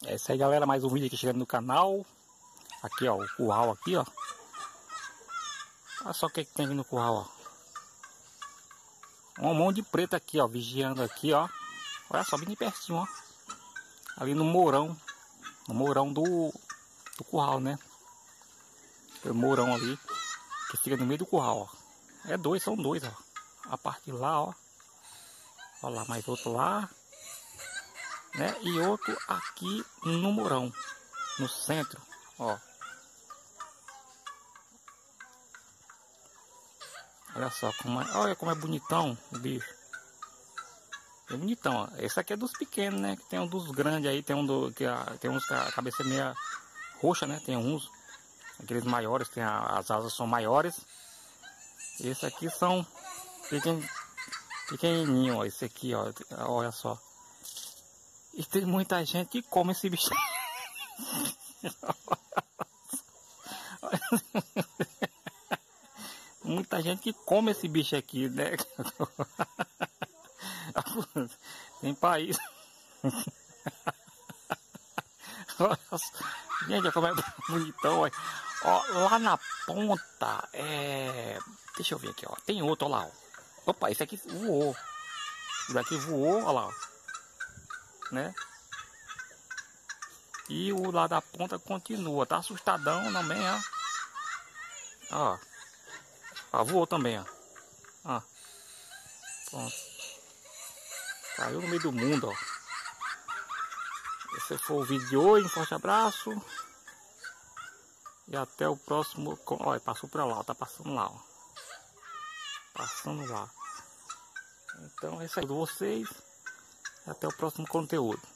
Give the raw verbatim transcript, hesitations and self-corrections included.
É isso aí, galera, mais um vídeo aqui chegando no canal. Aqui, ó, o curral aqui, ó. Olha só o que, que tem aqui no curral, ó. Um monte de preto aqui, ó, vigiando aqui, ó. Olha só, bem de pertinho, ó. Ali no mourão. No mourão do, do curral, né? Tem o mourão ali, que fica no meio do curral, ó. É dois, são dois, ó. A parte de lá, ó. Olha lá, mais outro lá. Né? E outro aqui no mourão. No centro, ó. Olha só como é, olha como é bonitão o bicho. É bonitão, ó. Esse aqui é dos pequenos, né? Tem um dos grandes aí, tem um do que a, tem uns com a cabeça meia roxa, né? Tem uns aqueles maiores, tem a, as asas são maiores. Esse aqui são pequen, pequenininho, ó. Esse aqui, ó, olha só. E tem muita gente que come esse bicho. Muita gente que come esse bicho aqui, né? Tem país. Gente, olha como é bonitão. Ó. Ó, lá na ponta, é... deixa eu ver aqui, ó. Tem outro, ó lá, ó. Opa, esse aqui voou. Esse daqui voou, ó lá, ó. Né? E o lá da ponta continua. Tá assustadão também, ó. Ó. Ó, voou também, ó. Ó. Pronto. Caiu no meio do mundo, ó. Esse foi o vídeo de hoje. Um forte abraço. E até o próximo. Olha, passou pra lá, ó. Tá passando lá, ó. Passando lá. Então, é isso aí de vocês. E até o próximo conteúdo.